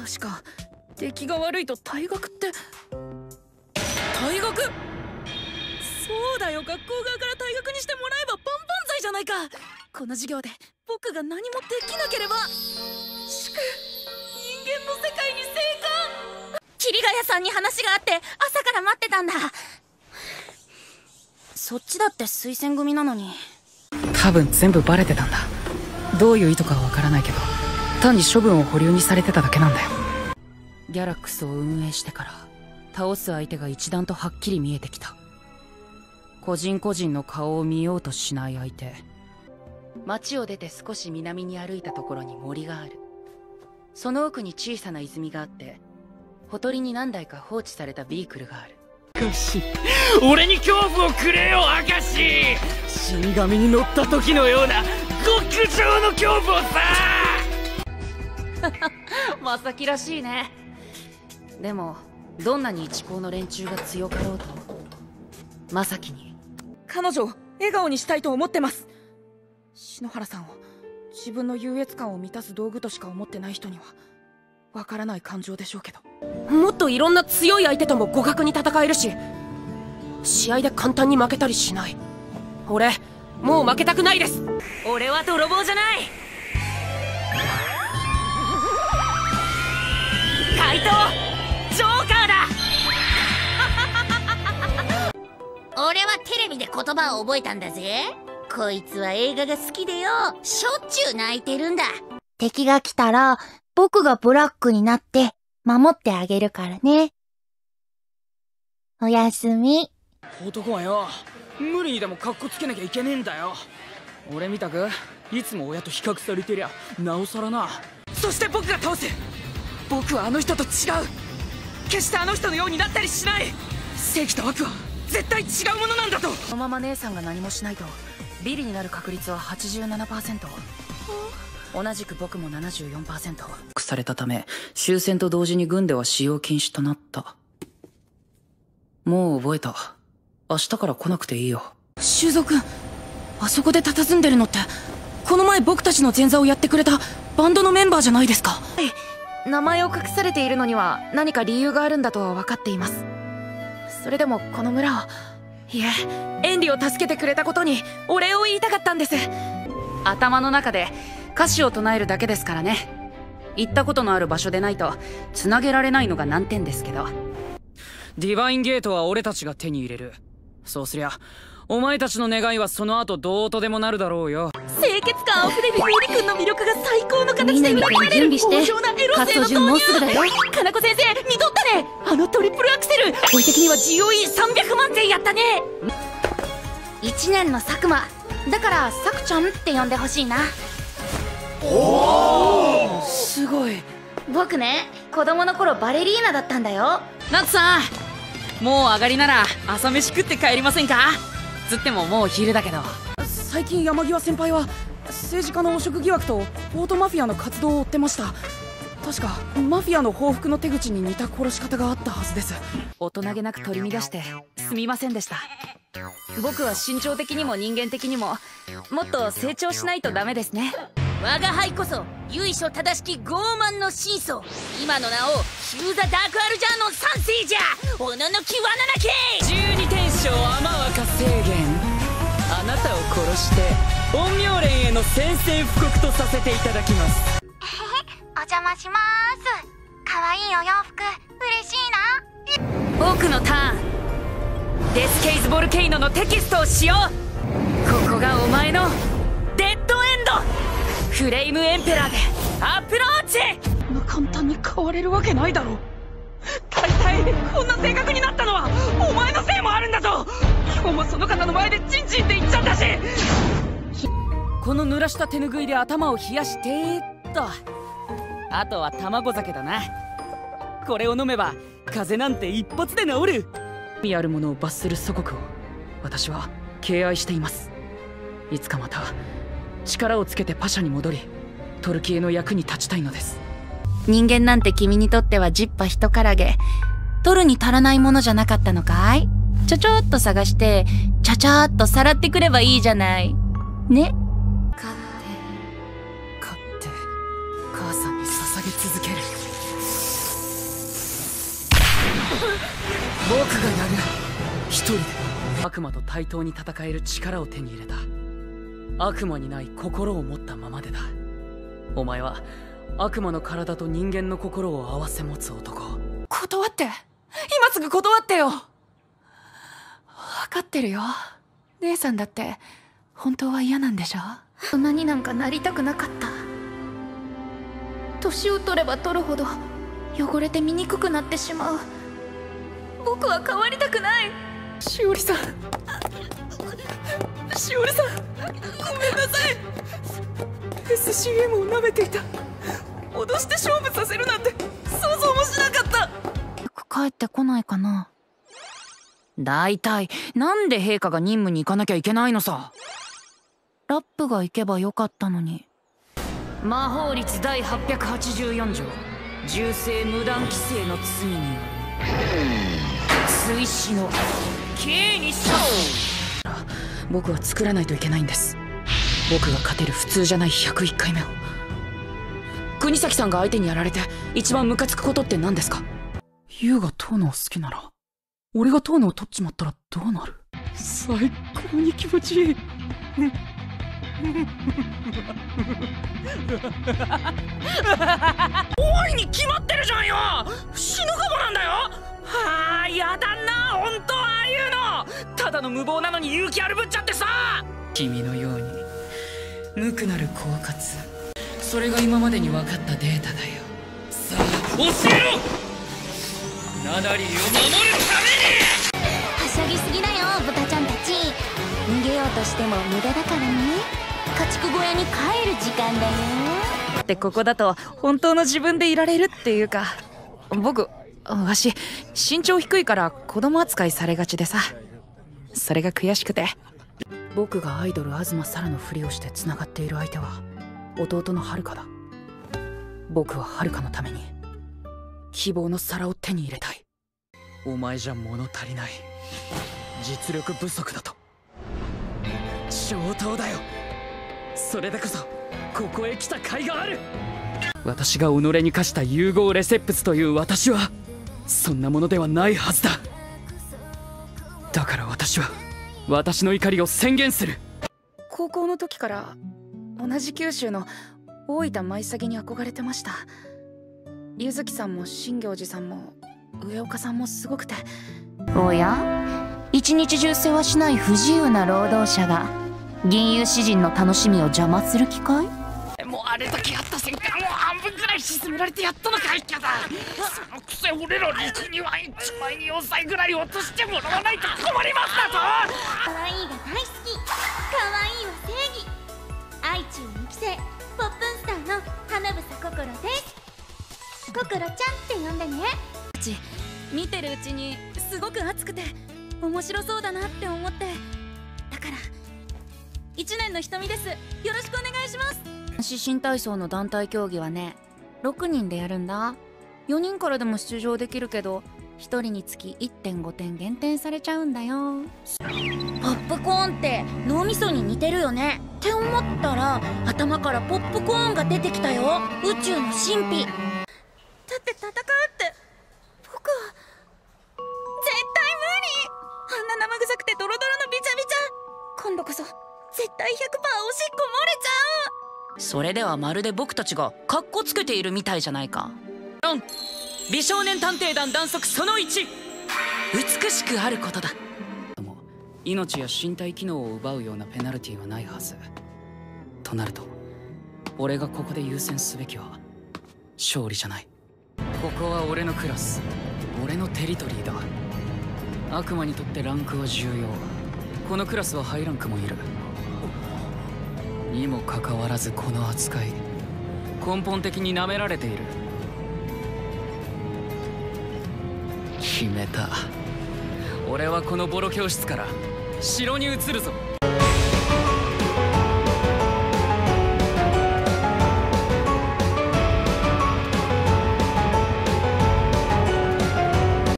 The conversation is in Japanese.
確か出来が悪いと退学って。退学？そうだよ、学校側から退学にしてもらえば万々歳じゃないか。この授業で僕が何もできなければ祝人間の世界に生還。 桐ヶ谷さんに話があって朝から待ってたんだ。そっちだって推薦組なのに。 多分全部バレてたんだ。どういう意図かはわからないけど、単に処分を保留にされてただけなんだよ。ギャラックスを運営してから倒す相手が一段とはっきり見えてきた。個人個人の顔を見ようとしない相手。町を出て少し南に歩いたところに森がある。その奥に小さな泉があって、ほとりに何台か放置されたビークルがある。 明石、俺に恐怖をくれよ明石。死神に乗った時のような極上の恐怖をさ。 まさきらしいね。でもどんなに一行の連中が強かろうと、まさきに彼女を笑顔にしたいと思ってます。篠原さんを自分の優越感を満たす道具としか思ってない人にはわからない感情でしょうけど。 もっといろんな強い相手とも互角に戦えるし、試合で簡単に負けたりしない。俺もう負けたくないです。 俺は泥棒じゃない。怪盗ジョーカーだ。俺はテレビで言葉を覚えたんだぜ。こいつは映画が好きでよ、しょっちゅう泣いてるんだ。 敵が来たら僕がブラックになって守ってあげるからね。おやすみ。 男はよ、無理にでもカッコつけなきゃいけねえんだよ。俺みたくいつも親と比較されてりゃなおさらな。そして僕が倒す。僕はあの人と違う。決してあの人のようになったりしない。正義と悪は絶対違うものなんだと。 このまま姉さんが何もしないとビリになる確率は 87%。同じく僕も 74%。されたため終戦と同時に軍では使用禁止となった。もう覚えた。明日から来なくていいよ。修造君、あそこで佇んでるのってこの前僕たちの前座をやってくれたバンドのメンバーじゃないですか。はい、名前を隠されているのには何か理由があるんだとは分かっています。それでもこの村を、いえエンリを助けてくれたことにお礼を言いたかったんです。頭の中で歌詞を唱えるだけですからね。行ったことのある場所でないと繋げられないのが難点ですけど。 ディバインゲートは俺たちが手に入れる。そうすりゃお前たちの願いはその後どうとでもなるだろうよ。 清潔感あふれるミリ君の魅力が最高の形で裏切られる豊穣なエロ性の投入。かなこ先生見とったね、あのトリプルアクセル。俺的には GOE300 万点やったね。 1年の佐久間だからさくちゃんって呼んでほしいな。 おお、すごい。 僕ね、子供の頃バレリーナだったんだよ。 ナツさん、もう上がりなら朝飯食って帰りませんか。つってももう昼だけど。最近山際先輩は政治家の汚職疑惑とポートマフィアの活動を追ってました。確かマフィアの報復の手口に似た殺し方があったはずです。大人げなく取り乱してすみませんでした。僕は身長的にも人間的にももっと成長しないとダメですね。 我が輩こそ由緒正しき傲慢の真相。今の名をヒューザ・ダークアルジャーノン三世じゃ。おののきわななけ。 12天将天若聖元、あなたを殺して陰陽連への宣戦布告とさせていただきます。 お邪魔しまーす。かわいいお洋服嬉しいな。 僕のターン、デスケイズ・ボルケイノのテキストをしよう。ここがお前のデッドエンド。フレイムエンペラーでアプローチ。こんな簡単に変われるわけないだろ。大体こんな性格になったのはお前のせいもあるんだぞ。今日もその方の前でチンチンって言っちゃったし。この濡らした手ぬぐいで頭を冷やしてと、あとは卵酒だな。これを飲めば風邪なんて一発で治る。意味あるものを罰する祖国を私は敬愛しています。いつかまた力をつけてパシャに戻りトルキエの役に立ちたいのです。 人間なんて君にとってはジッパ一からげ。取るに足らないものじゃなかったのかい。ちょちょっと探してちゃちゃーっとさらってくればいいじゃないね。 勝って母さんに捧げ続ける。 がやる。一人で悪魔と対等に戦える力を手に入れた。悪魔にない心を持ったままでだ。お前は悪魔の体と人間の心を合わせ持つ男。 断って。今すぐ断ってよ。分かってるよ。姉さんだって本当は嫌なんでしょ。 大人になんかなりたくなかった。年を取れば取るほど汚れて醜くなってしまう。僕は変わりたくない。 しおりさん、しおりさん、ごめんなさい。SCM を舐めていた。脅して勝負させるなんて想像もしなかった。 帰ってこないかな。だいたいなんで陛下が任務に行かなきゃいけないのさ。ラップが行けばよかったのに。魔法律第884条、銃声無断規制の罪による追試の刑に処す。 僕は作らないといけないんです。僕が勝てる普通じゃない101回目を。国崎さんが相手にやられて一番ムカつくことって何ですか？ユウが遠野を好きなら俺が遠野を取っちまったらどうなる？ 最高に気持ちいい。 おいに決まってるじゃんよ。死ぬかもなんだよ。はあ、やだな、ほんとああいうの。ただの無謀なのに勇気あるぶっちゃってさ。君のように無垢なる狡猾、それが今までに分かったデータだよ。さあ教えろ、ナナリーを守るために。 はしゃぎすぎだよ豚ちゃんたち。逃げようとしても無駄だからね。家畜小屋に帰る時間だよ。 ってここだと本当の自分でいられるっていうか、わし身長低いから子供扱いされがちでさ、それが悔しくて。僕がアイドル東沙羅のふりをしてつながっている相手は弟の遥だ。僕は遥のために希望の皿を手に入れたい。 お前じゃ物足りない。実力不足だと。上等だよ。それでこそここへ来た甲斐がある。私が己に課した融合レセプスという私はそんなものではないはずだ。だから私は私の怒りを宣言する。 高校の時から同じ九州の大分舞詐に憧れてました。柚月さんも新行寺さんも上岡さんもすごくて。 おや、一日中世話しない不自由な労働者が銀融詩人の楽しみを邪魔する機会？ もうあれだけやった戦艦を半分くらい沈められてやったのかいキャだ。そのくせ俺ら陸には1枚に4歳ぐらい落としてもらわないと困りますだと。 可愛いが大好き。可愛いは正義。愛知2期生ポップンスターの花房心です。心ちゃんって呼んでね。 見てるうちにすごく熱くて面白そうだなって思って、だから1年の瞳です。よろしくお願いします。新体操の団体競技はね、6人でやるんだ。4人からでも出場できるけど1人につき 1.5 点減点されちゃうんだよ。 ポップコーンって脳みそに似てるよねって思ったら、頭からポップコーンが出てきたよ。宇宙の神秘。だって戦うって僕は絶対無理。あんな生臭くてドロドロのビチャビチャ。今度こそ絶対 100% おしっこ漏れちゃう。 それではまるで僕たちがカッコつけているみたいじゃないか。美少年探偵団団則その1、美しくあることだ。命や身体機能を奪うようなペナルティはないはず。となると俺がここで優先すべきは勝利じゃない。ここは俺のクラス、俺のテリトリーだ。悪魔にとってランクは重要。このクラスはハイランクもいるにもかかわらず、この扱い根本的に舐められている。決めた。俺はこのボロ教室から城に移るぞ。